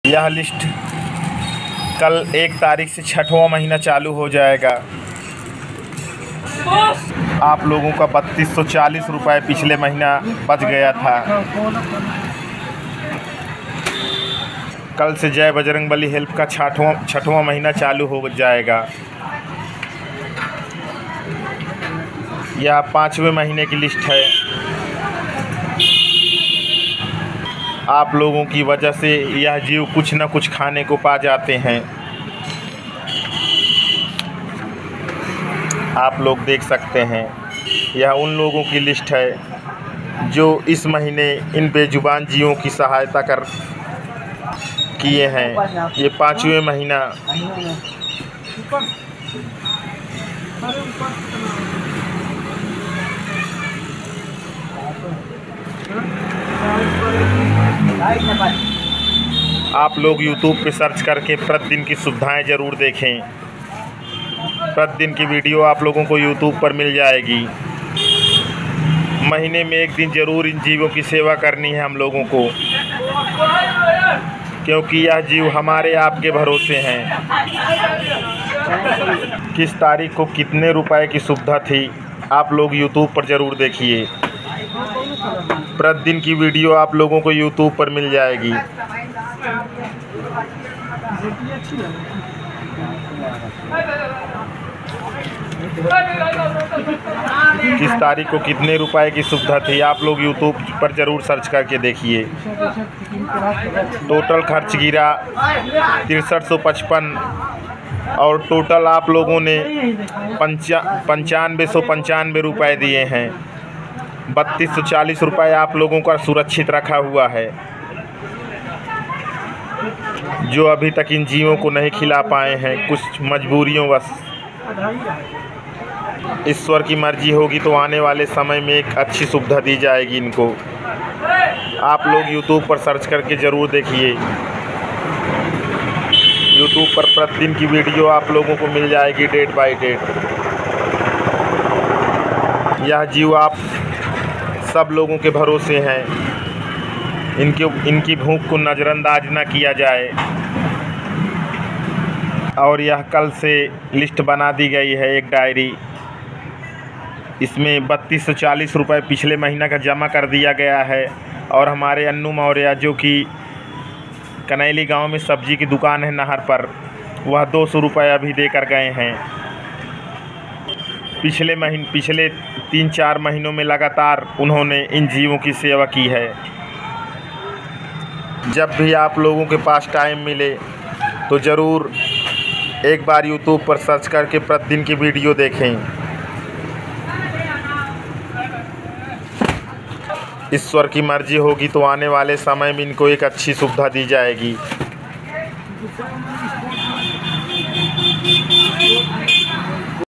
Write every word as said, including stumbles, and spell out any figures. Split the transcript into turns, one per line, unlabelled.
यह लिस्ट कल एक तारीख से छठवां महीना चालू हो जाएगा। आप लोगों का बत्तीस सौ चालीस रुपये पिछले महीना बच गया था। कल से जय बजरंगबली हेल्प का छठवां छठवां महीना चालू हो जाएगा। यह पाँचवें महीने की लिस्ट है। आप लोगों की वजह से यह जीव कुछ न कुछ खाने को पा जाते हैं। आप लोग देख सकते हैं, यह उन लोगों की लिस्ट है जो इस महीने इन बेजुबान जीवों की सहायता कर किए हैं। ये पाँचवें महीना आप लोग यूट्यूब पे सर्च करके प्रतिदिन की सुविधाएं ज़रूर देखें। प्रतिदिन की वीडियो आप लोगों को यूट्यूब पर मिल जाएगी। महीने में एक दिन ज़रूर इन जीवों की सेवा करनी है हम लोगों को, क्योंकि यह जीव हमारे आपके भरोसे हैं। किस तारीख को कितने रुपए की सुविधा थी आप लोग यूट्यूब पर ज़रूर देखिए। प्रतिदिन की वीडियो आप लोगों को यूट्यूब पर मिल जाएगी। किस तारीख को कितने रुपए की सुविधा थी आप लोग यूट्यूब पर ज़रूर सर्च करके देखिए। टोटल खर्च गिरा तिरसठ सौ पचपन और टोटल आप लोगों ने पंचा पंचानवे सौ पंचानवे रुपये दिए हैं। बत्तीस सौ चालीस रुपये आप लोगों का सुरक्षित रखा हुआ है, जो अभी तक इन जीवों को नहीं खिला पाए हैं, कुछ मजबूरियों बस। ईश्वर की मर्जी होगी तो आने वाले समय में एक अच्छी सुविधा दी जाएगी इनको। आप लोग यूट्यूब पर सर्च करके ज़रूर देखिए। यूट्यूब पर प्रतिदिन की वीडियो आप लोगों को मिल जाएगी डेट बाय डेट। यह जीव आप सब लोगों के भरोसे हैं। इनके इनकी भूख को नज़रअंदाज ना किया जाए। और यह कल से लिस्ट बना दी गई है, एक डायरी। इसमें बत्तीस सौ चालीस रुपये पिछले महीना का जमा कर दिया गया है। और हमारे अन्नू मौर्य जो कि कनैली गांव में सब्जी की दुकान है नहर पर, वह दो सौ रुपये अभी देकर गए हैं। पिछले महीने पिछले तीन चार महीनों में लगातार उन्होंने इन जीवों की सेवा की है। जब भी आप लोगों के पास टाइम मिले तो ज़रूर एक बार यूट्यूब पर सर्च करके प्रतिदिन की वीडियो देखें। ईश्वर की मर्जी होगी तो आने वाले समय में इनको एक अच्छी सुविधा दी जाएगी।